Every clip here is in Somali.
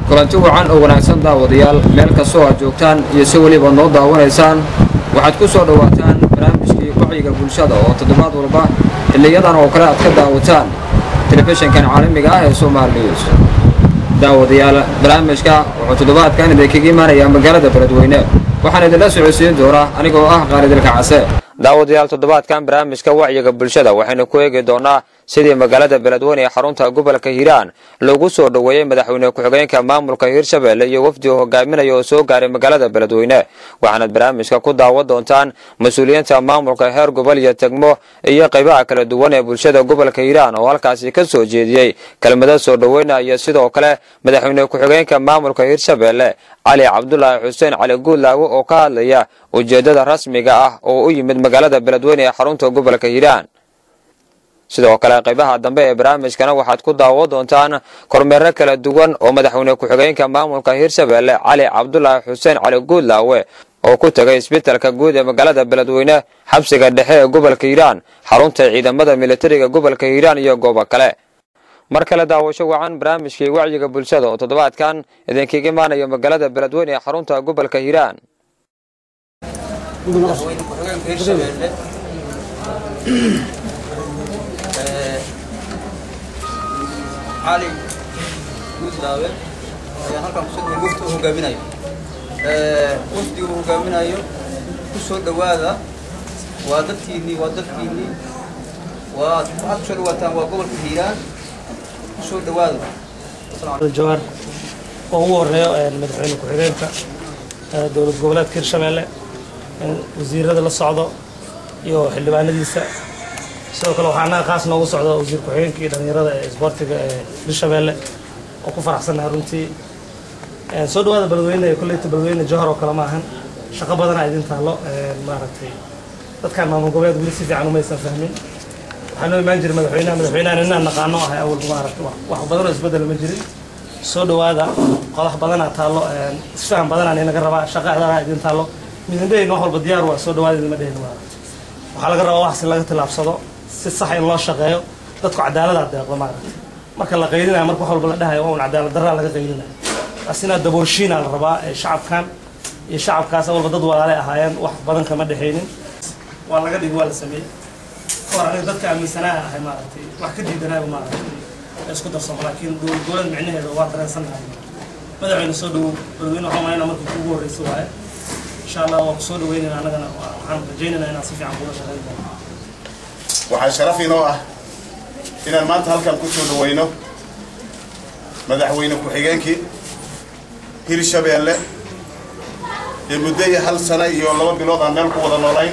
kulanti wacan oo wanaagsan daawadayaal meel kastoo aad joogtaan iyo si waliba noo daawanaysaan waxaad ku soo dhawaataan barnaamijkii wacyiga bulshada oo toddobaad walba xilliyadan oo kale aad ka daawataan telefishinkan caalamiga ah ee Soomaali News. daawadayaal barnaamijka wuxuu toddobaadkan idinkaga imaanayaa magaalada Beledweyne waxaan idinla socodsiin doonaa anigoo ah Khaalid Ilkacase. daawadayaal toddobaadkan barnaamijka wacyiga bulshada waxaynu ku eegi doonaa sidii magaalada Beledweyne ee xarunta gobolka Hiiraan loogu soo dhaweeyay madaxweyne ku-xigeenka maamulka Hiirshabelle iyo wafdi hogaaminaya oo soo gaaray magaalada Beledweyne. waxaana barnaamijka ku daawan doontaan mas'uuliyiinta maamulka heer gobol iyo degmo iyo qaybaha kala duwan ee bulshada gobolka Hiiraan oo halkaasi ka soo jeediyay kelmado soo dhaweynaya sidoo kale madaxweyne ku-xigeenka maamulka Hiirshabelle Ali Cabdullaahi Xuseen Cali Guulaawe oo ka hadlaya ujeedada rasmiga ah oo u yimid magaalada Beledweyne ee xarunta gobolka Hiiraan. sidoo kale qaybaha dambe ee barnaamijkana waxaad ku daawan doontaan kormeero kala duwan oo madaxweyne ku-xigeenka maamulka Hiirshabelle Ali Cabdullaahi Xuseen Cali Guulaawe oo ku tagay isbitaalka guud ee magaalada Beledweyne, xabsiga dhexe ee gobolka Hiiraan, xarunta ciidamada militariga gobolka Hiiraan iyo goobo kale. mar kale daawasho wacan barnaamijkii wacyiga bulshada oo toddobaadkan idinkaga imaanayo magaalada Beledweyne ee xarunta gobolka Hiiraan. علي Guulaawe ayaa halkan ku soo wafdi hogaaminayo wafdi hogaaminayo ku soo dhawaada waa dadkiini waa soo dhawaataan waa gobolka Hiiraan ku soo dhawaada jawar oo ugu horeeyo madaxweyne ku-xigeenka dowlad goboleedka Hiirshabelle wasiirada la socdo iyo xildhibaanadiisa. sidoo kale waxaana qaas noogu socda wasiir ku-xigeenka iyo dhalinyarada ee isboortiga ee Hiirshabelle oo ku faraxsanahay runtii soo dhawaada Beledweyne ee kulleeyta Beledweyne Jowhar oo kala ma ahan shaqo badan ay idin taalo maaragtay dadkan maamul goboleed wali si fiican uma aysan fahmin. waxaan imaan jiray madaxweynaha inaan naqaano ah awal maaragtay wax badan oo isbedel ma jirin. soo dhawaada qodax badan aad taalo isfaham badan aan inaga rabaa shaqo adag ay idin taalo midnimada wax walba diyaar waa soo dhawaada idin ma dhehin waxaa laga rabaa wax si laga tilaabsado si sax in loo shaqeeyo dadku cadaalad deeqdo maaragtay marka la qeydinayo marka wax walba la dhahayo oo cadaalad darra laga qeydinayo asina daboolshiina la rabaa shacabkan iyo shacabkaas walba dad walaale ahaayeen wax badan kama dhaxeynin waa laga dhig waa la sameeyay qoraalada dadka aaminsanaa ahay maaragtay wax ka diidanaa maaragtay isku darsan laakiin dowlad micnaheedu waa dareensanahay madaxweyne soo dhaw Beledweyne waxaan maayna markii ugu horeysay waaye insha Allah waa soo dhaweynayna anagana waxaan rajaynaynaa inaan si fiican uga shaqeyno. waxaa sharaf inoo ah inaan maanta halkan ku soo dhaweyno madaxweyne ku-xigeenkii Hiirshabelle ee muddo 1 sano iyo 2 bilood aan meel ku wada noolayn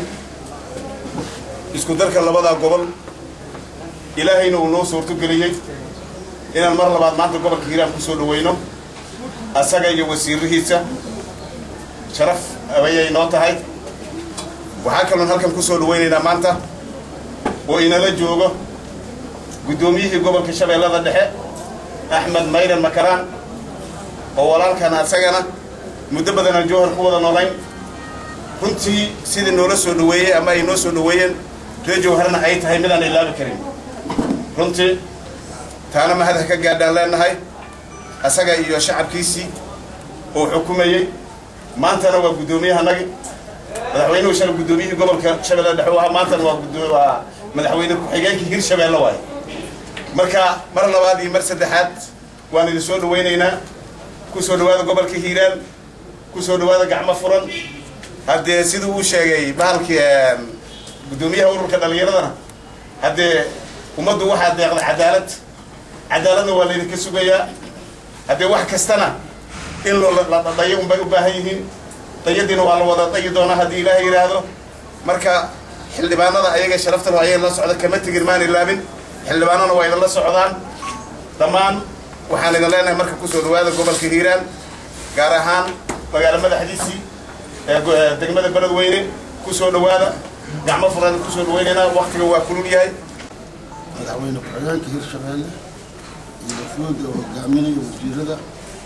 isku darka labada gobol ilaahayna uu noo suurto geliyay inaan mar labaad maanta gobolka Hiiraan ku soo dhaweyno asaga iyo wasiirihiisa sharaf ayay noo tahay. waxaa kaloo halkan ku soo dhaweynaynaa maanta oo inala joogo gudoomiyihii gobolka Shabeellada Dhexe Axmed Mayran Makaraan oo walaalkan asagana muddo badan aan Jowhar ku wada noolayn runtii sidii noola soo dhaweeyay ama ay noo soo dhaweeyeen reer Jowharna ay tahay mid aan ilaabi karin runtii taana ma hada ka gaadhaan leenahay asaga iyo shacabkiisii oo xukumayay maantana waa gudoomiyahanaga madaxweynuhu shal gudoomiyihii gobolka Shabeellada Dhexe waa maantana waa madaxweyne ku-xigeenkii Hiirshabelle waay. marka mar labaad iyo mar saddexaad waan idin soo dhaweynaynaa ku soo dhawaada gobolka Hiiraan ku soo dhawaada gacmo furan haddee sidii uu sheegay bahalkii gudoomiyaha ururka dhalinyaradana haddee ummaddu waxaa deeqda cadaaladna waa laydinka sugayaa haddee wax kastana in la dhayo unbay u baahan yihiin dayadiina waa la wada dayi doonaa haddii Ilaahay yidhaahdo. marka xildhibaanada ayaga sharafta leh ayay la socda kama tegin maan ilaabin xildhibaanana waa idin la socdaan dhammaan waxaan idin leenahay marka ku soo dhawaada gobolka Hiiraan gaar ahaan magaalo madaxdiisii degmada Beledweyne ku soo dhawaada gacmo furan ku soo dhaweynayna waqtiga waa kulul yahay. madaxweyne ku-xigeenka Hiirshabelle iyo wafdiga hogaaminaya wasiirada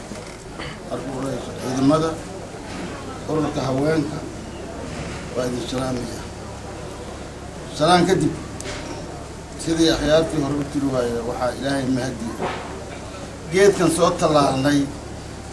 ciidamada ururka haweenka waa idin salaamaya salaan kadib sidii akhyaartii hore u tiri waaye waxaa ilaahay mahadiye geedkan soo tallaalnay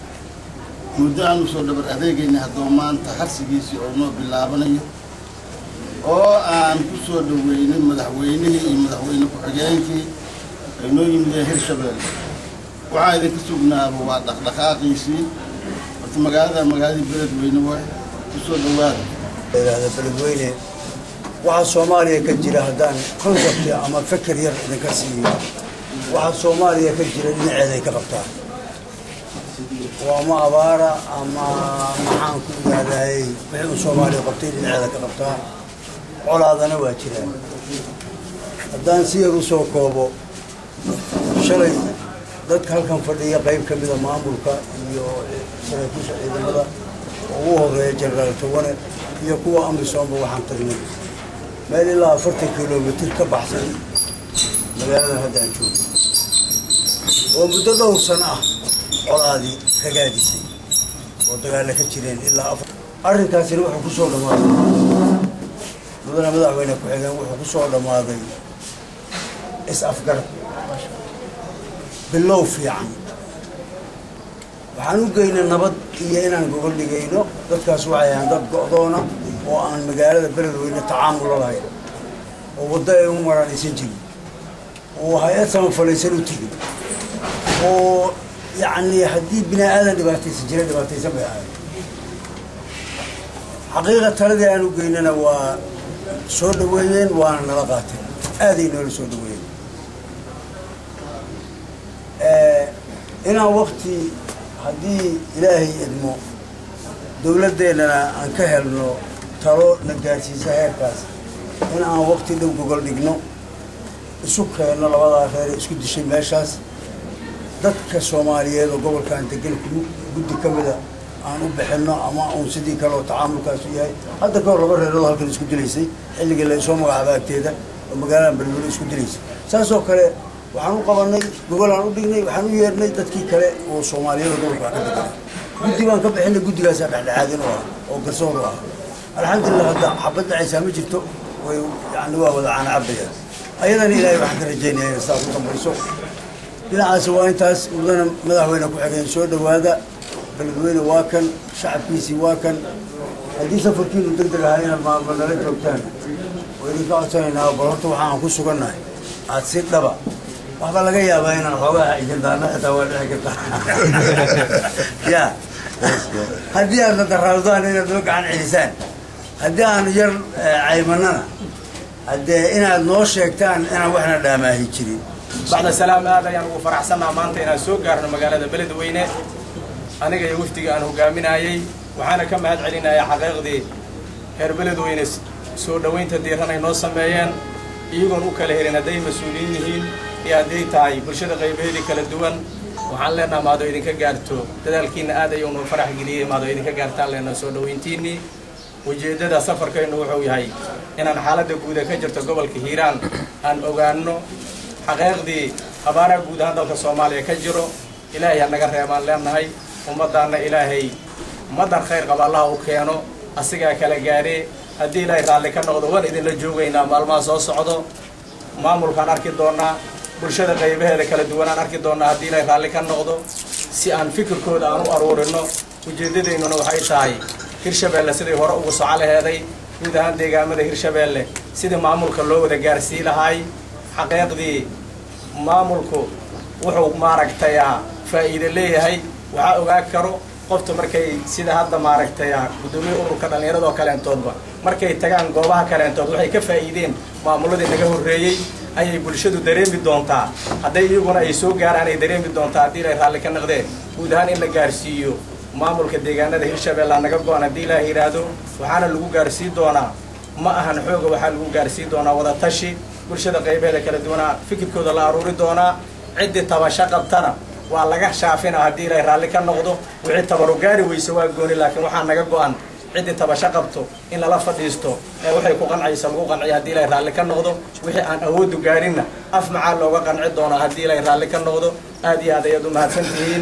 muddo aanu soo dhabar adeegayna haddoo maanta harsigiisii oo noo bilaabanayo oo aan ku soo dhaweynay madaxweynihii iyo madaxweyne ku-xigeenkii ay noo yimideen Hirshabeelle waxaa idinka sugnaaba waa dhaqdhaqaaqiisii horta magaaladii beledweyne waay ku soo dhawaada beledweyne waxaa Soomaaliya ka jira haddaan concept ama fikir yar idinka siiyo waxaa Soomaaliya ka jira dhinaceeda ay ka qabtaan وما أبارة أما محن كذا هاي بحب الصومالي قبتين على كقبتها على هذا نواجهه الدان سيرو سوكوبو شري ذات هالكم فردية قريب كبيرة معمولك يو شري كوش إذا ماذا وهو غير جرال تونا يقوى أمر صوب وحن تغني ما إلا 40 كيلومتر كبحثين مجال هذا نشوف وبدأ سنة عرادي كجادسي وتقال لك تشيلين إلا أفضل أرنكاس يروح كسور الماضي بدنا مذا وينك وحنا يروح كسور الماضي أفكار باللوف يعني وحنو جينا النبض يجينا نقول لي جينا ذكر سواعي عند قضانا وأن مجال البلد وين التعامل الله وبدأ يوم مرة يسجل وهاي سام فلسطين تيجي يعني حدي بناء هذا اللي باتي سجل اللي باتي سبعة حقيقة تردي أنا وجينا وصود وين وأنا لقاته هذه نور صود وين هنا وقتي حدي إلهي إدمو دولة دينا أنكهلنا ترى نجاسي سهر كاس هنا وقتي لو جوجل نجنو السكر إن الله وضع خير اسكت الشيء ماشاس dadka Soomaaliyeed oo gobolka inta guddi kamida aan u bixino ama oo sidii kale oo tacaamulkaas yahay hadda ka rabo reer halkan isku dilaysay xilliga la soo magacaabaagteeda oo magaalada Beledweyne isku dilaysay saas oo kale waxaan u qabanay gobol aan u dhignay waxaan u yeernay dadkii kale oo Soomaaliyeed oo gobolka ka degan guddi baan ka bixinay guddigaas dhexdhexaadin oo garsoor ah alxamdulillah hadda xabad aysan ma jirto way yani waa wada aan cabaya ayadan ilaahay waxaan ka rajaynayaa saas u dambayso بالعكس وأنتاس ودنا مذهبنا كحكين سود وهذا بالقوين واكن شعب كيسي واكن هذه سفر كيلو تقدر علينا ما بنرد وقتنا وإذا قعدت هنا وبرهتوا عن كل سكرنا عتصير دبا وهذا لقى يا بينا الحواء إذا دارنا أتوالى كذا يا هذه أنا تخرجان إلى ذوق عن إنسان هذه أنا جر عيمنا هذه أنا نوشكتان أنا وإحنا دامه هيجري بعد السلام هذا يعني وفرح سمع مانتنا سوق قارنا مقالة بلدوينة أنا جاي وفتي أنا وقامنا أي وحنا كم هاد علينا يا حقيقة دي هر بلدوينة سود وين تدير هنا نص ميان يجون وكله هنا داي مسؤولين هين يا دي تاي برشة غيبه دي كل الدول وحلنا ما دوينك كجارتو تدالكين هذا يوم الفرح جديه ما دوينك كجارتان لنا سود وين تيني وجدد سفر كأنه هو هاي إن الحالة دبودة كجرت قبل كهيران أن أوغانو حقيقدي أبارة جودان دولة الصومالية كجرو إلهي أنا قرر ما لنا هاي ومدارنا إلهي مدار خير قبل الله وكيانو أسيقا كلا جاري هدي إلهي رالي كنقضو وان إذن لجوغينا مالما سو صعدو مامول كان أركي دونا برشاد غيبه هذا كلا دوانا أركي دونا هدي إلهي رالي كنقضو سي أن فكر كود أنو أرورنو وجدد إنو نوحي تاي هيرشابيل سيدي هرأو وصعالي هذي جودان ديقامة هيرشابيل سيدي مامول كاللو وده جارسي لهاي حقيقدي maamulku wuxuu maaragtay faa'iido leeyahay waxa ogaa karo qofta markay sida hadda maaragtay gudoomiye ururka dhalinyarada oo kale intoodba markay tagaan goobaha kale intood waxay ka faa'iideen maamuladii naga horeeyay ayay bulshadu dareemi doontaa haday iyaguna ay soo gaaraan ay dareemi doontaa hadii ay raalli ka noqdeen guud ahaan in la gaarsiiyo maamulka deegaanada Hirshabeelle naga go'an hadii la yiraahdo waxaana lagu gaarsiin doonaa ma ahan xooga waxa lagu gaarsiin doonaa wada tashi bulshada qaybaheeda kala duwana fikirkooda la aruuri doonaa cid tabasho qabtana waa laga shaafina hadii ay raalli ka noqdo wixii tabaru gaari weyso waa gooni laakiin waxa naga go'an cid tabasho qabto in la fadhiisto ee waxay ku qancaysan lagu qanciyo hadii ay raalli ka noqdo wixii aan awood u gaarinna af macaan looga qanci doonaa hadii ay raalli ka noqdo aad iyo aad ay u mahadsantihiin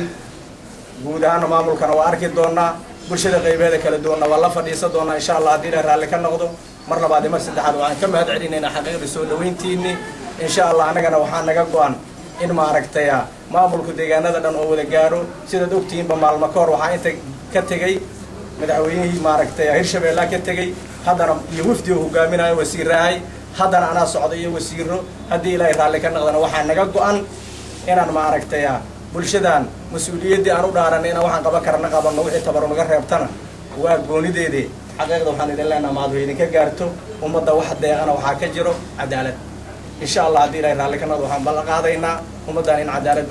guud ahaan maamulkana waa arki doonaa bulshada qaybaheeda kala duwana waa la fadhiisan doonaa insha Allah hadii ay raalli ka noqdo mar labaad mar saddexaad waxaan ka mahad celinayna xaqiiqda soo dhaweyntiini insha Allah anagana waxaan naga go'an in ma aragtay maamulku deegaanada dhan oo wada gaaro sida ogtiinba maalmo ka hor waxaa inta ka tegey madaxweynihii maaragtay hirshabeelle ka tegey haddana iyo wafdi uu hogaaminayo wasiirahay haddana anaa socdo iyo wasiiro haddii ilaahay raalli ka noqdana waxaa naga go-an inaan maaragtay bulshadan mas-uuliyaddii aan u dhaaranay inaan waxaan qaban karana qabanno wixii tabaru naga reebtana waa goonideedii xaqiiqda waxaan idin leenaha maadu idinka gaarto ummadda wax deeqana waxaa ka jiro cadaalad insha allah haddii ilaahay raalli ka noqdo waxaan ballan qaadaynaa ummaddan in cadaalad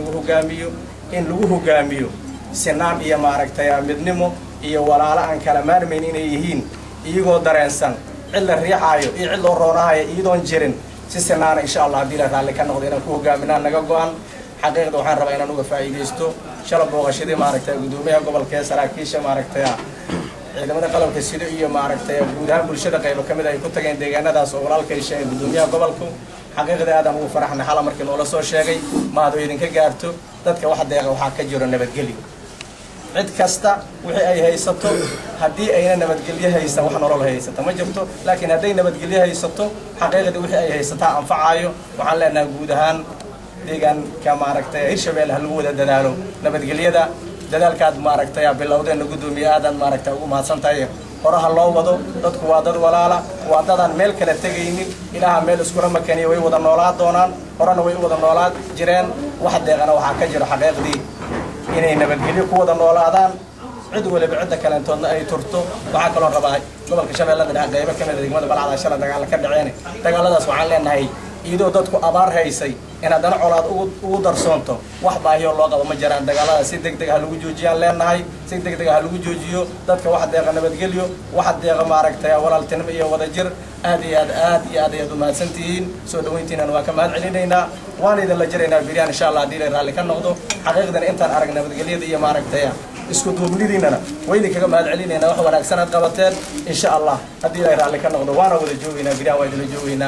lagu hogaamiyo sinaan iyo maaragtay midnimo iyo walaalo aan kala maarmayn inay yihiin iyagoo dareensan cid la riixaayo iyo cid loo roonaayo iyadoon jirin si sinaana insha allah haddii ilaahay raalli ka noqdo inaan ku hogaaminaan naga go-an xaqiiqda waxaan rabaa inaan uga faa'iidaysto shala booqashadii maaragtay gudoomiyaha gobolka ee saraakiisha maaragtay ciidamada qalabka sida iyo maaragtay guud ahaan bulshada qaybo ka mid ay ku tageen deegaanadaas oo walaalkay sheegay gudoomiyaha gobolku xaqiiqda aadaan ugu faraxnay xala markii noola soo sheegay maadu idinka gaarto dadka wax deeqa waxaa ka jiro nabadgelyo cid kasta wixii ay haysato haddii ayna nabadgelyo haysan wax nolol haysata ma jirto laakiin hadday nabadgelyo haysato xaqiiqdii wixii ay haysataa anfacayo waxaan leenahay guud ahaan deegaanka maaragtay hirshabeelle ha lagu wada dadaalo nabadgelyada dadaalkaad maaragtay bilowdeena gudoomiye aadan maaragtay ugu mahadsantahay horaha loo wado dadku waa dad walaala waa dadaan meel kala tegaynin ilaaha meel iskula makaniya way wada noolaa doonaan horena way wada noolaa jireen wax deeqana waxaa ka jiro xaqiiqdii inay nabadgelyo ku wada noolaadaan cid waliba cidda kaleentoodna ay turto waxaa kaloo rabaa gobolka shabeellada dhexe qaybo ka mid a degmada balcada shala dagaalla ka dhaceen dagaalladaas waxaan leenahay iyadoo dadku abaar haysay in haddana colaad ugu darsoonto wax baahiyo loo qabo ma jiraan dagaalladaas si deg deg ha lagu joojiyaan leenahay si deg deg ha lagu joojiyo dadka wax deeqa nabadgelyo wax deeqa maaragtay walaaltinimo iyo wadajir aad iyo aad ayaad u mahadsantihiin soo dhaweyntiinana waa ka mahad celinaynaa waan idinla jiraynaa biryaan insha allah haddii ilaahay raalli ka noqdo xaqiiqdan intaan arag nabadgelyada iyo maaragtay isku duubnidiinana waa idinkaga mahad celinaynaa wax wanaagsan aad qabateen insha allah haddii ilaahay raalli ka noqdo waana wada joogaynaa biryaan waa idinla joogaynaa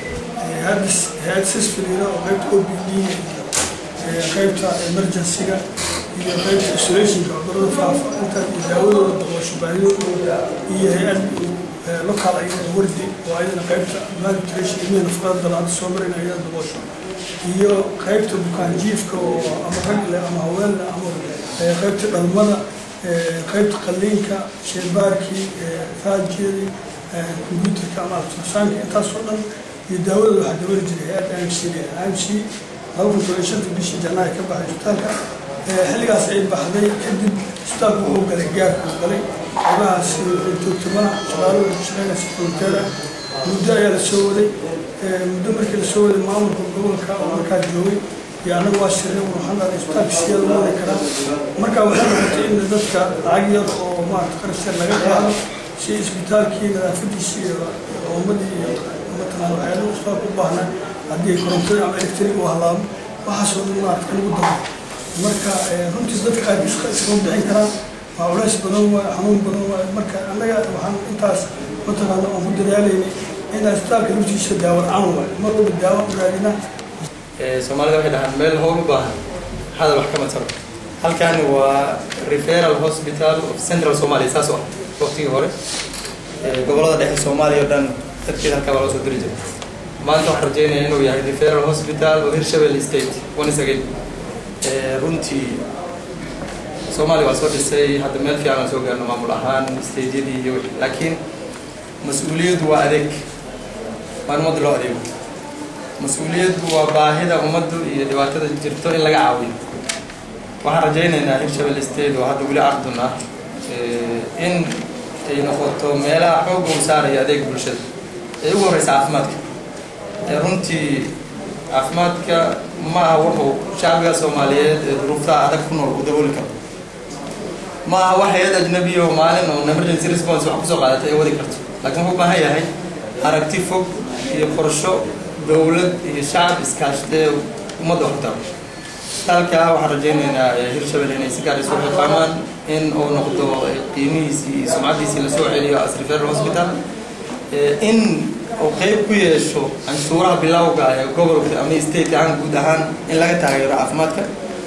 هاد سيسفلينا وقيبت OPD قيبت emergency iyo qaybta isolation ka cudurrada faafa inta daawadooda daboosho baahidooda iyo hay-ad local ayada wardi oo ayadana qaybta malnutrition iyo nafaqada dalaada soo marina ayada daboosho iyo qaybta bukaan jiifka oo ama rag leh ama haween leh ama qaybta dhalmada qaybta qalliinka shaybaarkii faajiyadii computerka ama altrasaanka intaasoo dhan iyo daawadooda waxaa dabari jiray hay-adda IMC bishii janaayo ka baxay isbitaalka xilligaas ay baxday kadib isbitaalku wuxuu galay gaarku galay qaybahaas joogtamada shaqaalada ku shaqeynaysa volunteer ah muddo ayaa la soo waday muddo markii la soo waday maamulka gobolka oo markaa joogay iyo annagu waa shirnay waxaan dhahnay isbitaalka siyaa lagu wadi karaa markaa waxay noqotay in dadka lacag yar oo maarata qarashar laga qaado si isbitaalkii nadaafadiisa iyo ummadii iyo matala waxyaalo isbitaalka u baahnaa haddii korontada ama electric uu halaabo waxaasoo dhan maarata lagu daro marka runtii dadka aad iska bixin karaan waa culays badan waay xanuun badan waay marka annaga waxaan intaas mataqaana aan ku dadaalaynay in isbitaalka laftiisa daawo la-aan waay mar walba daawo u raadinaa soomaalida waxay dhahaan meel howl u baahan hadal wax kama taro halkani waa referral hospital of central somalia saas oo waqtigii hore gobolada dhexe soomaaliya oo dhan dadkeeda halkaa waa loo soo diri jiray maanta waxaan rajeynayaa inuu yahay referral hospital oo hirshabelle state once again runtii soomaaliya waa soo dhisay hadda meel fiican aan soo gaarno maamul ahaan stadeyadii iyo wixii laakiin mas-uuliyaddu waa adeeg waa in ummadda loo adeego mas-uuliyaddu waa baahida ummaddu iyo dhibaatada jirto in laga caawiyo waxaan rajaynaynaa hirshabelle state oo hadda weli ardun ah in ay noqoto meelaha xoogga u saaraya adeeg bulshada ee ugu horeysa caafimaadka runtii caafimaadka ma aha wuxuu shacbiga soomaaliyeed ee duruuftaha adag ku nool u dabooli karo ma aha wax hay-ad ajnabi oo maalin oo emergency response wax kusoo qaadatay ay wadi karto laakiin wuxuu baahan yahay aragti fog iyo qorsho dowlad iyo shacab iskaashatee ummadda wax u taro isbitaalka waxaan rajaynaynaa hirshabelle inay si gaar isu xilqaamaan in uu noqdo qiimihiisii iyo sumcaddiisii la soo celiyo as referral hospital in uu qayb ku yeesho canshuuraha bilowga ee gobolka ama state ahaan guud ahaan in laga taageero caafimaadka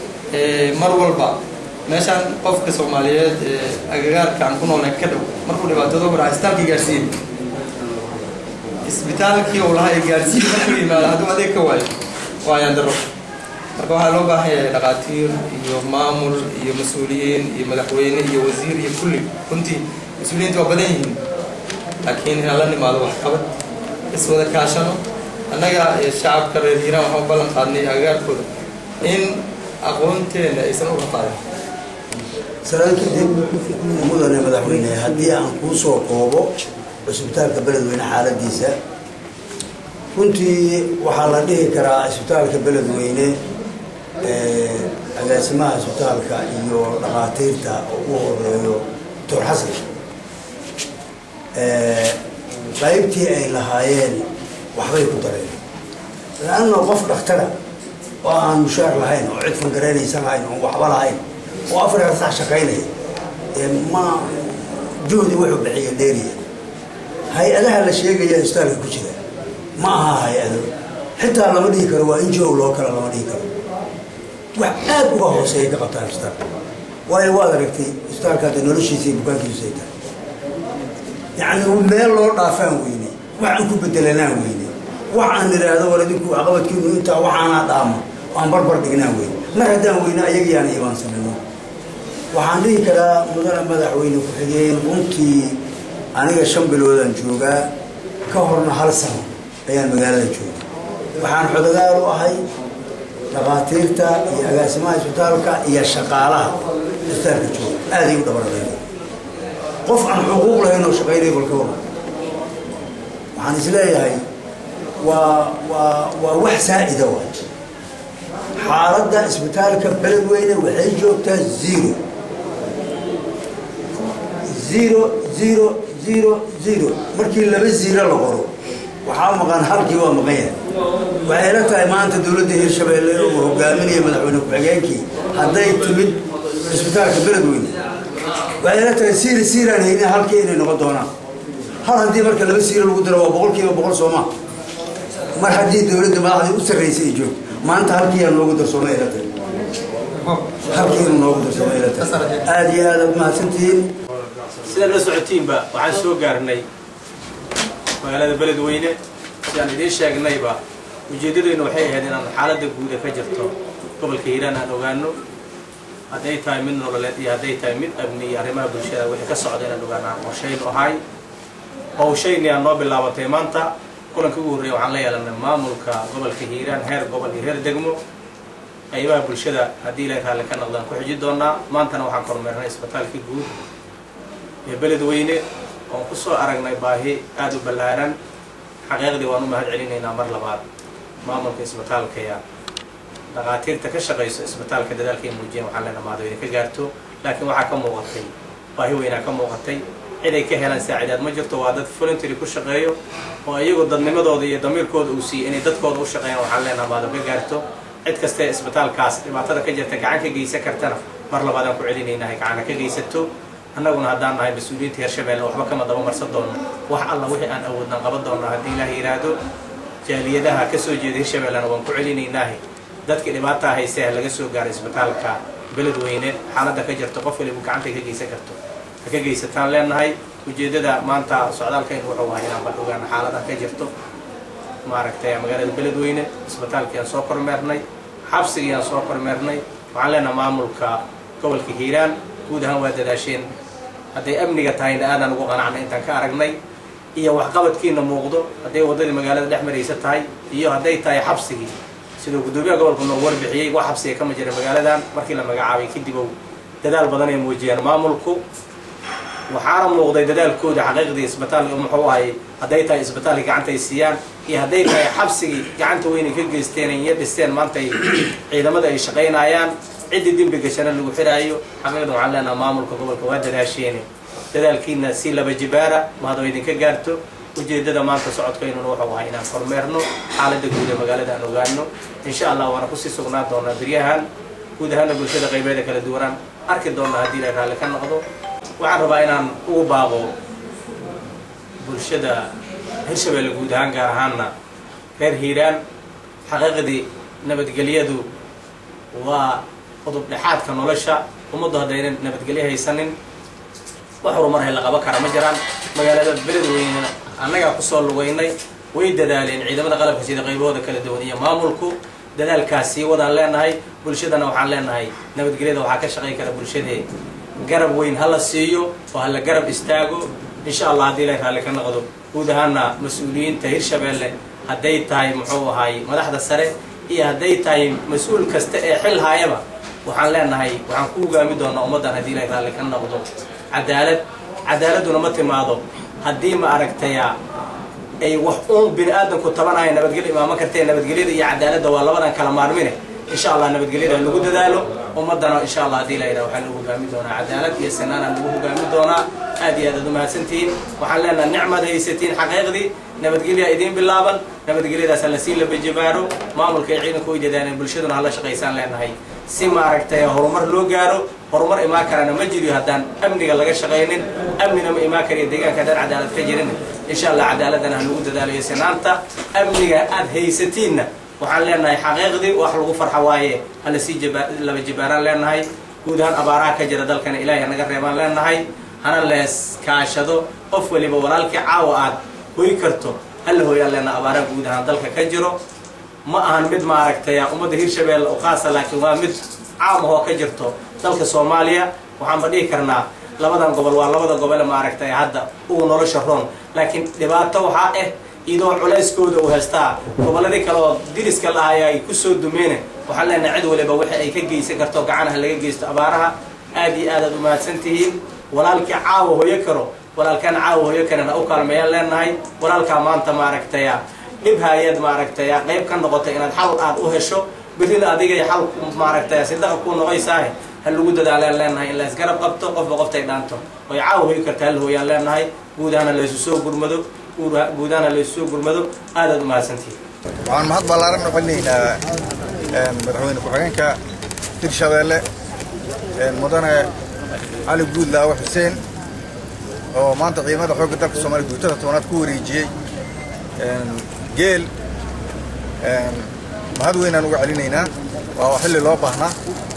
mar walba meeshaan qofka soomaaliyeed agagaarka aan ku noolnay ka dhow markuu dhibaatado ku dhaca isbitaalkii gaarsiiyey isbitaalkii uu lahaa gaarsiiyey markuu yimaado hadduu adeeg ka waayo waa ayaan daro marka waxaa loo baahan yahay dhaqaatiir iyo maamul iyo mas-uuliyiin iyo madaxweyne iyo wasiir iyo kulli runtii mas-uuliyiinta waa badan yihiin laakiin inaan la nimaado waxqabad iswada kaashano annaga shacabka reer hiiraan waxaan u ballan qaadnay agagaarkooda in aqoonteena aysan uga qaadin salaan kadib mudane madaxweyne haddii aan kuu soo koobo cisbitaalka beledweyne xaaladiisa runtii waxaa la dhihi karaa cisbitaalka beledweyne agaasimaha cisbitaalka iyo dhakhaatiirta ugu horeeyo doctor xasan qaybtii ay lahaayeen waxbay ku dareen laanna qof dhakhtara oo aan mushaar lahayn oo cid fangareynaysan lahayn oo waxba lahayn oo 4 saac shaqaynaya ma juhdi wuxuu bixiya dheeriya hay-adaha la sheegaya cisbitaalka ku jira ma aha hay-ado xitaa lama dhihi karo waa NGO loo kala lama dhihi karo wax aad uga hooseeya ka qabtaan cisbitaalka waayo waad aragtay cisbitaalka hadda noloshiisa iyo bukaankiisa ay tahay يعني meel loo dhaafaan weyne waxaan ku bedelanaan weyne waxaan niraahdo war idinku caqabadkiinu inta waxaana dhaamo aan barbar dhignaan weyne mar haddaan weyne ayagiyaan iibaan samayno waxaan dhihi karaa mudane madaxweyne ku xigeen runtii aniga 5 biloodaan joogaa ka horna 1 sano ayaan magaalada joogaa waxaan xodagaal u ahay dhakhaatiirta iyo agaasimaha isbitaalka iyo shaqaalaha isbitaalka jooga aad ay u dhabarayaan qof aan xuquuq lahayn oo shaqaynay balka wada waxaan isleeyahay waa wax saa'ida waay xaaladda isbitaalka beledweyne waxay joogtaa 0 markii 2 0 la qoro waxaa maqan halkii waa maqan yahay waxay la tahay maanta dowladda Hirshabeelle oo hogaaminaya madaxweyne ku-xigeenkii hadday timid isbitaalka beledweyne waxay la tahay siiraan hayna halkii inay noqon doonaan hal haddii marka 2 siir lagu daro waa 100% Soomaa mar haddii dowladda madaxda u sarreysay ay joogto maanta halkii aan loogu darsoomay la tahay halkii aan loogu darsoomay la tahay aad iyo aad mahadsantiin sida la socotiinba waxaan soo gaarnay magaalada beledweyne sidaan idiin sheegnayba ujeedadeenu waxay ahayd inaan xaaladda guud ka jirto gobolka Hiiraan aan ogaano hadday tahay mid nololeed iyo hadday tahay mid amni iyo arrimaha bulshada wixii ka socda inaan ogaano qorsheyn oo hay hawshayni aan noo bilaabatay maanta kulanka ugu horreeyay waxaan la yeelanay maamulka gobolka Hiiraan heer gobol iyo heer degmo qaybaha bulshada haddii ilaahay raalli ka noqdaan ku xiji doonaa maantana waxaan kormeernay isbitaalka guud ee beledweyne oo ku soo aragnay baahi aad u ballaaran xaqiiqdii waan u mahad celinaynaa mar labaad maamulka isbitaalka ya dhakhaatiirta ka shaqeyso isbitaalka dadaalkay muujiyeen waxaan leenahay maadooyinka ka gaarto laakiin waxaa ka muuqatay baahi weynaa ka muuqatay cid ay ka helaan saacidaad ma jirto waa dad voluntary ku shaqeeyo oo iyagu dadnimadooda iyo damiirkooda uu siiyey inay dadkooda u shaqeeyaan waxaan leenahay maado ka gaarto cid kasta isbitaalkaas dhibaatada ka jirta gacan ka geysan kartana mar labaad aan ku celinaynaa gacan ka geysato annaguna haddaan nahay mas-uuliyiinta Hirshabeelle waxba kama daba marsan doono wax alla wixii aan awoodna qaban doono haddii Ilaahay yiraahdo jaaliyadaha ka soo jeeda Hirshabeellena waan ku celinaynaa dadkii dhibaatada haysay laga soo gaaray isbitaalka beledweyne xaaladda ka jirta qof waliba gacanta ka geysan karto ka geysataan leenahay ujeedada maanta socdaalkeen wuxuu ahaa inaan ogaano xaaladda ka jirto maaragtay magaalada beledweyne isbitaalkii aan soo kormeernay xabsigii aan soo kormeernay waxaan leenahay maamulka gobolka Hiiraan guud ahaan waa dadaasheen hadday amniga tahayna aadaan ugu qanacnay intaan ka aragnay iyo waxqabadkiina muuqdo hadday wadadii magaalada dhex maraysa tahay iyo hadday tahay xabsigii sidoo gudoomiyaha gobolka noo warbixiyay wax xabsiga kama jira magaaladan markii la magacaabay kadib oo dadaal badan ay muujiyeen maamulku waxaana muuqday dadaalkooda xaqiiqdii isbitaalka muxuu ahay hadday tahay isbitaalka gacanta ay siiyaan iyo hadday tahay xabsigii gacanta weyn ka geysteen iyo dhisteen maanta ciidamada ay shaqeynayaan cidi dembi gashana lagu xiraayo xaqiiqda waxaan leenahay maamulka gobolka waa dadaasheen dadaalkiina si laba jibaara maado idinka gaarto ujeedada maanta socodkaynu wuxuu ahaa inaan kormeerno xaaladda guud ee magaalada aan ogaano insha Allah waana ku sii sugnaan doonaa bariyahan guud ahaan bulshada qaybadeeda kala duwan arki doonaa haddii la raali ka noqdo waxaan rabaa inaan ugu baaqo bulshada Hirshabeelle guud ahaan gaar ahaanna reer Hiiraan xaqiiqdii nabadgelyadu waa qodob dhexaadka nolosha ummadda haddaynan nabadgelyo haysanin wax horumar la qaban kara ma jiraan magaalada beledweyne annaga ku soo lugaynay way dadaaleen ciidamada qalabka sida qaybooda kala duwan iyo maamulku dadaalkaasi wadaan leenahay bulshadana waxaan leenahay nabadgelyada waxaa ka shaqayn kara bulshadee garab weyn hala siiyo oo hala garab istaago insha Allah haddii ilaahay raalli ka noqdo guud ahaana mas-uuliyiinta Hirshabeelle hadday tahay muxuu ahay madaxda sare iyo hadday tahay mas-uul kasta ee xil haayaba waxaan leenahay waxaan ku hogaami doonaa ummaddan haddii ilaahay raalli ka noqdo cadaaladuna ma timaado haddii ma aragtaya ay wax uun bini aadamku tabanaya nabadgelyo imaama kartee nabadgelyada iyo cadaaladda waa labadan kala maarmine insha Allah nabadgelyada lagu dadaalo ummadana insha Allah haddii ilaahay waxaan lagu hogaami doonaa cadaalad iyo sinaan lagu hogaami doonaa aad iyo aad u mahadsantihiin waxaan leenahay nicmad haysatiin xaqiiqdii nabadgelyo idin bilaaban nabadgelyadaas la siin la bajibaaro maamulka ay ciidanku u dadaaleen bulshaduna hala shaqeeysan leenahay si ma aragtay horumar loo gaaro horumar imaan karana ma jiro haddaan amniga laga shaqeynin amnina ma imaan kariyo deegaanka haddaan cadaalad ka jirin insha Allah cadaaladana lagu dadaalayo sinaanta amniga aad haysatiinna waxaan leenahay xaqiiqdii wax lagu farxo waaye hala sii laba jibaaraan leenahay guud ahaan abaaraha ka jira dalkana ilaahay naga reebaan leenahay hana lees kaashado qof waliba walaalkii caawa aad hoy karto hal hooyaan leenahay abaaraha guud ahaan dalka ka jiro ma ahan mid ma aragtay ummadda Hirshabeelle oo qaas laakiin waa mid caam ah oo ka jirto dalka Soomaaliya waxaan badhigi karnaa labadan gobol waa labada gobol ma aragtay hadda uu nolosha roon laakiin dhibaato waxa ah idoo culayskooda u haystaa goboladii kale oo diriska la hayay ku soo dumeene waxaan leenahay cid waliba waxa ay ka geysan karto gacanaha laga geysto abaaraha aad iyo aad u mahadsantihiin walaalkii caawa hooyo karo walaalkan caawa hooyo kana u kaalmeeyaan leenahay walaalka maanta ma aragtay dib hay'ad ma aragtay qayb ka noqotay inaad xal aad u hesho bidil adiga xal ma aragtay sida ku noqoysaa hal lagu dadaalaan leenahay in la isgarab qabto qofba qoftay dhaanto way caawa karta hal hooyaan leenahay guudana la isu soo gurmado aad u mahadsantihiin waxaan mahad ballaaran noqonaynaa madaxweyne ku-xigeenka Hirshabeelle mudane cali guudlaawe xuseen oo maanta ciidamada xoogga dalka Soomaaliya guutada 10aad ku wareejiyay geel mahad weynaan uga celinaynaa waa xilli loo baahnaa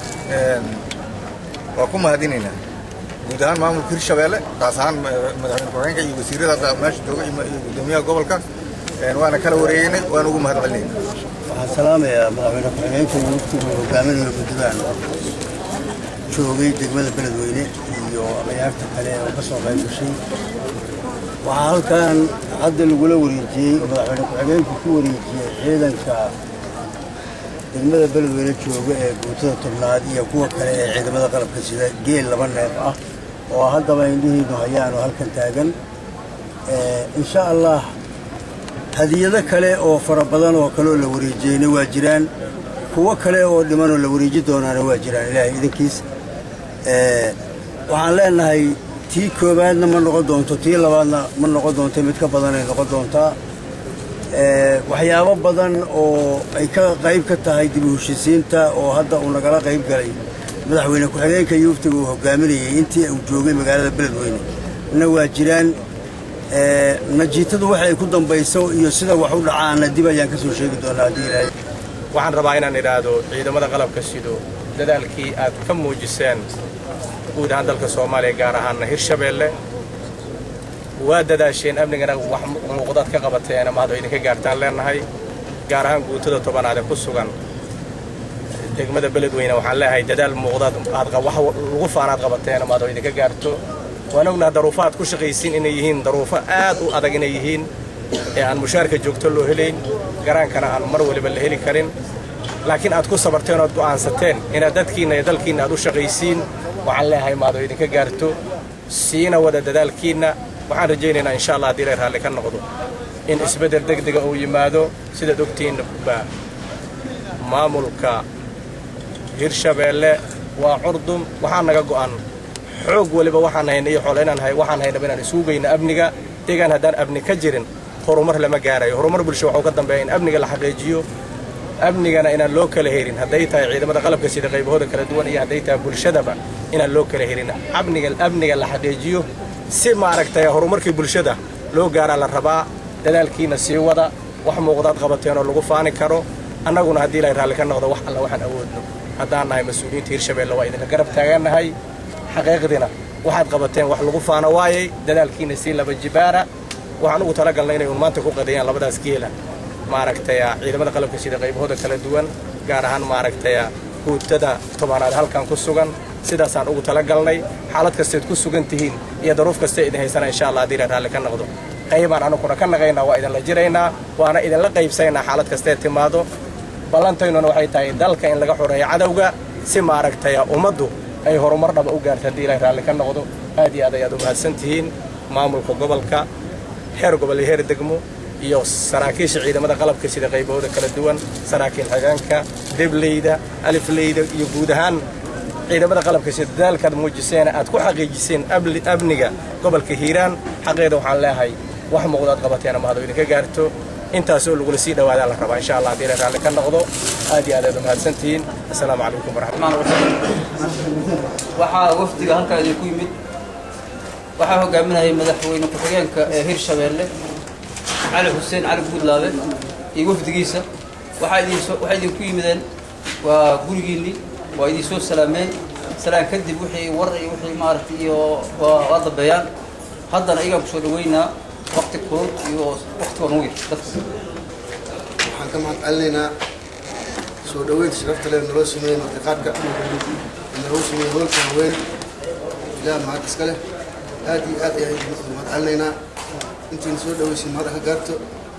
waa ku mahadinaynaa guud ahaan maamulka Hirshabeelle taas ahaan madaxweyne ku-xigeenka iyo wasiirada meesha jooga iyo gudoomiyaha gobolka waana kala wareegnay waan ugu mahad celinaynaa waxaan salaamayaa madaxweyne ku-xigeenka iyo waqtiga hogaaminaya guddidaan joogay degmada Beledweyne iyo abayaarta kale oo ka soo qayb gashay waxaa halkan hadda lagula wareejiyey madaxweyne ku-xigeenku ku wareejiyey ciidanka degmada Beledweyne jooga ee guutada 10aad iyo kuwa kale ee ciidamada qalabka sida geel 2 neef ah oo haddaba indhihiinu hayaan oo halkan taagan insha Allah hadiyado kale oo fara badan oo kale la wareejiyeyna waa jiraan kuwa kale oo dhiman oo la wareeji doonaana waa jiraan ilaahay idinkiis waxaan leenahay tii koobaadna ma noqon doonto tii labaadna ma noqon doonto mid ka badan ay noqon doontaa waxyaabo badan oo ay ka qayb ka tahay dib u heshiisiinta oo hadda uu nagala qayb galay madaxweyne ku-xigeenka iyo waftiga uu hogaaminayay intii uu joogay magaalada Beledweyne na waa jiraan najiitadu waxa ay ku dambayso iyo sida wax u dhacaana dib ayaan ka soo sheegi doonaa haddii ilaahay waxaan rabaa inaan idhaahdo ciidamada qalabka sido dadaalkii aad ka muujiseen guud ahaan dalka Soomaaliya gaar ahaan Hirshabeelle waa dadaasheen amnigana wax muuqdaad ka qabateen ama aad idinka gaartaan leenahay gaar ahaan guutada 10aad ku sugan degmada Beledweyne waxaan leeyahay dadaal muuqdaad aad wax lagu faanaad qabateen ama aad idinka gaarto waana ognahay daruufaad ku shaqaysiin inay yihiin daruufo aad u adag inay yihiin ee aan mushaarka joogto loo helayn garaankana aan mar waliba la heli karin laakiin aad ku sabarteen oo aad go'aansateen inaad dadkiina iyo dalkiina aad u shaqaysiin waxaan leeyahay maad idinka gaarto siina wada dadaalkiina waxaan rajaynaynaa insha Allah haddii ilaahay raalli ka noqdo in isbedel degdeg ah uu yimaado sida ogtiin maamulka Hirshabeelle waa curdum waxaan naga go'an xoog waliba waxaan haynay xooleenan waxaan haynay inaan isuugayna amniga deegaan haddaan amni ka jirin horumar lama gaarayo horumar bulsho waxa ka dambeeya in amniga la xaqiijiyo amnigana inaan loo kala heerin hadday tahay ciidamada qalabka sida qaybahooda kala duwan iyo hadday tahay bulshadaba inaan loo kala heerin amniga la xaqiijiyo si ma aragtay horumarkii bulshada loo gaara la rabaa dadaalkiina sii wada wax muuqdaad qabateen oo lagu faani karo annaguna haddii ilaahay raalli ka noqdo wax alla waxaan awoodno haddaan nahay mas'uuliyiinta Hirshabeelle waa idinka garab taaganahay xaqiiqdina waxaad qabateen wax lagu faano waayay dadaalkiina si laba jibaara waxaan ugu talagalnay inay maanta ku qadeeyaan labadaas geela maaragtay ciidamada qalabka sida qaybahooda kala duwan gaar ahaan maaragtay guutada tobanaad halkan ku sugan sidaasaan ugu talagalnay xaalad kasteed ku sugan tihiin iyo daruuf kasta idin haysana insha Allah hadii raalli ka noqdo qaybaan anaguna ka naqaynaa waa idin la jiraynaa waana idin la qaybsaynaa xaalad kasteed timaado ballantaynuna waxay tahay dalka in laga xoreeyo cadawga si maaragtay ummaddu ay horumar dhaba u gaarto hadii ilaahay raalli ka noqdo aad iyo aad ayaad u mahadsantihiin maamulka gobolka heer gobol iyo heer degmo iyo saraakiisha ciidamada qalabka sida qaybahooda kala duwan saraakiil xagaanka debleyda alifleyda iyo guud ahaan ciidamada qalabka sida dadaalkaad muujiseen aad ku xaqiijiseen amniga gobolka Hiiraan xaqeeda waxaan leeyahay wax muuqdaad qabateen ama hado idinka gaarto intaasoo lagu sii dhawaada la rabaa insha Allah hadii la raalli ka noqdo aad iyo aad u mahadsantihiin assalaamu calaykum waraxmatullaahi wabarakaatuh waxaa wafdiga halka idinku yimid waxaa hogaaminayay madaxweyne ku-xigeenka ee Hirshabeelle علي حسين علي بودلابه يوفدقيسه waxay idinku yimideen waa gurigiinii waa idin soo salaameen salaan kadib wixii war iyo wixii maartay iyo waa dabayaan haddana iyaga ku soo dhaweynaa waqti kulul iyo waqti wanuuy dadka waxaan ka mahadcelinaynaa soo dhaweynta sharafta leh naloo sameeyay martiqaadka naloo sameeyay howlka haween ilaa mahad iska leh aad iyo aad ayaan mahadcelinaynaa intiin soo dhaweysay mahad ka gaarto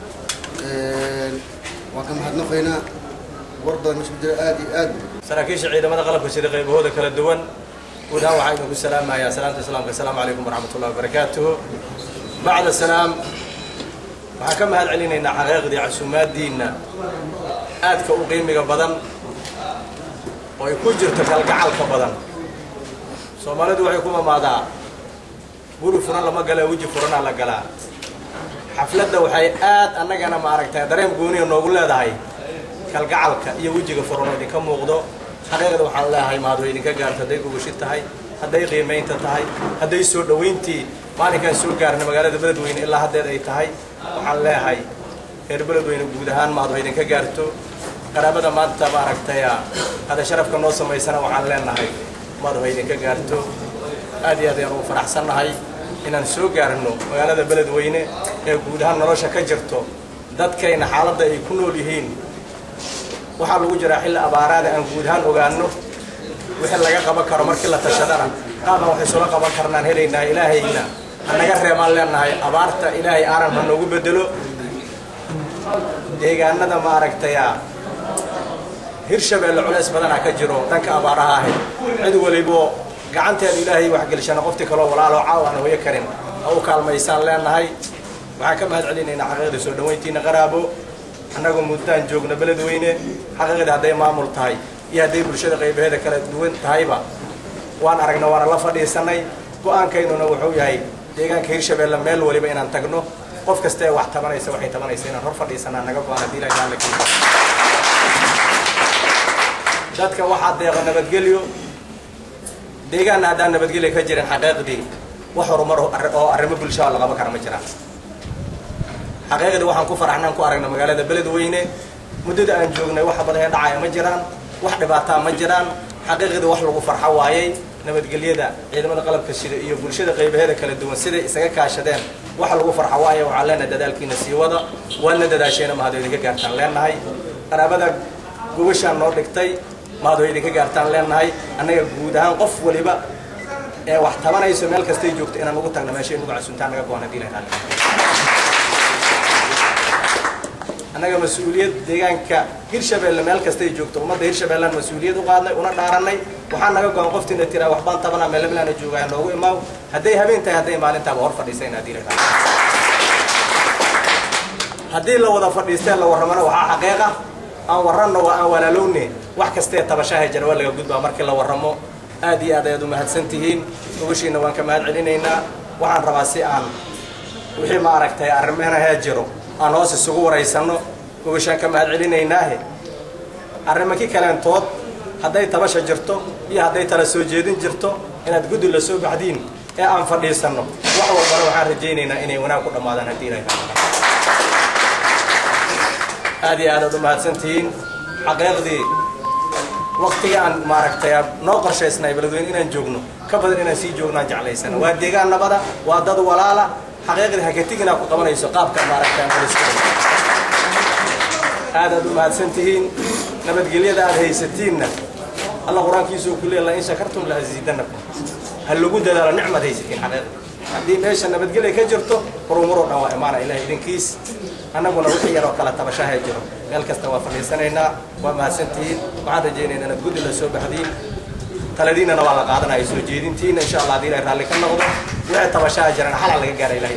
waan ka mahadnaqaynaa warda meesha jira aad iyo aad saraakiisha ciidamada qalabka sida qaybahooda kala duwan gudaha waxaan idinku salaamayaa salaanta islaamka assalaamu calaykum waraxmatullaahi wabarakaatuh bacda salaam waxaan ka mahad celinaynaa xaqiiqdii casuumaadiinna aadka u qiimiga badan oo ay ku jirto kalgacalka badan Soomaalidu waxay ku mamaadaa guri furan lama gala waji furana la galaa xafladda waxay aad annagana maaragtay dareen gooniyo noogu leedahay kalgacalka iyo wajiga furan idinka muuqdo xaqiiqda waxaan leeyahay maado idinka gaarto haday gubashid tahay haday qiimeynta tahay haday soo dhaweyntii maalinkan soo gaarnay magaalada Beledweyne ilaa hadeed ay tahay waxaan leeyahay reer Beledweyne guud ahaan maado idinka gaarto qaraabada maanta maaragtay hada sharafka noo sameysana waxaan leenahay maado idinka gaarto aad iyo aad ayaan u faraxsanahay inaan soo gaarno magaalada Beledweyne ee guud ahaan nolosha ka jirto dadkayna xaaladda ay ku nool yihiin waxa lagu jira xilli abaaraad aan guud ahaan ogaano wixii laga qaban karo markii la tashadana qaabaan waxay soo qaban karnaan helaynaa ilaahayna anaga reemaan leenahay abaarta ilaahay aanan ma noogu bedelo deegaanada maaragtay Hirshabeelle culays badan ka jiro danka abaaraha ah cid waliba gacanteeda ilaahay wax gelishana qofti kale walaalo caawana way karin oo kaalmaysan leenahay waxaan ka mahad celinaynaa xaqiiqda soo dhaweyntiina qaraabo annagu muddaan joogna Beledweyne xaqiiqda haday maamul tahay iyo haday bulshada qaybaheeda kala duwan tahayba waan aragnaa waana la fadhiisanay go'aankaynuna wuxuu yahay deegaanka Hirshabeelle meel waliba inaan tagno qof kasta wax tabanaysa waxay tabanaysa inaan hor fadhiisanaa naga go'aan hadii la jaalay dadka waxa deeqa nabadgelyo deegaan haddaan nabadgelyo ka jirin xaqiiqdii wax horumar oo arrimo bulshada la qaban kara ma jiraan xaqiiqdii waxaan ku faraxnaan ku aragnaa magaalada Beledweyne muddada aan joognay wax badan dhacay ma jiraan wax dhibaato ma jiraan xaqiiqdii wax lagu farxo waayay nabadgelyada ciidamada qalabka sida iyo bulshada qaybaheeda kala duwan sida isaga kaashadeen wax lagu farxo waayay waxa leena dadaalkiina sii wada waana dadaasheena mahad idinka gaartaan leenahay qaraabada gubashaan noo dhigtay mahad idinka gaartaan leenahay anaga guud ahaan qof waliba ee wax tabanayso meel kasta ay joogto inaan ugu tagno meesha ugu casuuntaan naga go'aan hadii la helo anaga mas'uuliyad deegaanka Hirshabeelle meel kasta ay joogto umada Hirshabeelle mas'uuliyad u qaadnay una dhaaranay waxaan naga go'aan qoftina tira wax baan tabana meel meelana joogaa noogu imaaw haday habeentaa haday maalinta hor fadhiisayna hadii la helo hadii la wada fadhiisteen la waramana waxa xaqiiqa aan warano aan walaalowne wax kasta tabashaha jarwal laga gudbaa markii la waramo aad iyo aad ay u mahadsantihiin ugashiina waan ka mahad celinaynaa waxaan rabaa si aan wixii ma aragtay arrimaha jiro aan hoos isugu wareysano ugashaan ka mahad celinaynaa arrimaha kalantood haday tabasha jirto iyo haday tala soo jeedin jirto inaad gudul la soo baxdiin ee aan fadhiisano wax walba waxaan rajaynaynaa inay wanaag ku dhamaadaan hadii la helo aad iyo aad u mahadsantihiin xaqiiqdii waqtiga aan maaragtay noo qorshaysnay Beledweyne inaan joogno ka badan inaan sii joognaan jeclaysan waa deegaan nabada waa dad walaala xaqiiqdii hakatigina ku qabanayso qaabka maaragtay aadaad u mahadsantihiin nabadgelyada aad haysatiinna alla qur-aankiisuu ku leeyahay in shakartum la aziidanakum hal lagu dadaalo nicmad haysatiin xaqiiqda haddii meesha nabadgelya ka jirto horumaro dhan waa imaana ilaahay idinkiis annaguna wixii yaroo kala tabashaha jiro meel kasta waa fadhiisanaynaa waa mahadsantihiin waxaan rajaynaynaa inaad guddi la soo baxdiin taladiinana waa la qaadanaya soo jeedintiina insha allah haddii ilaahay raalli ka noqdo wixii tabashaha jirana xalal laga gaara ilaahay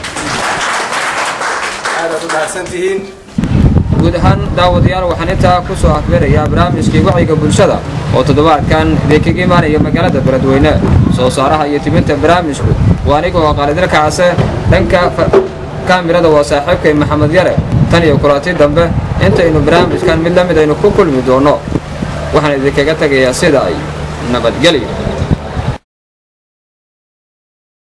aadaad u mahadsantihiin guud ahaan daawadayaal waxaan intaa ku soo afbeerayaa barnaamijkii wacyiga bulshada oo toddobaadkan idinkaga imaanaya magaalada beledweyne soo saaraha iyo timinta barnaamijku waa anigoo qaalidil kacase dhanka kaamirada waa saaxiibkay maxamed yare tan iyo kulanti dambe intaynu barnaamijkan mid la mid aynu ku kulmi doono waxaan idinkaga tegayaa sida ay nabadgelyo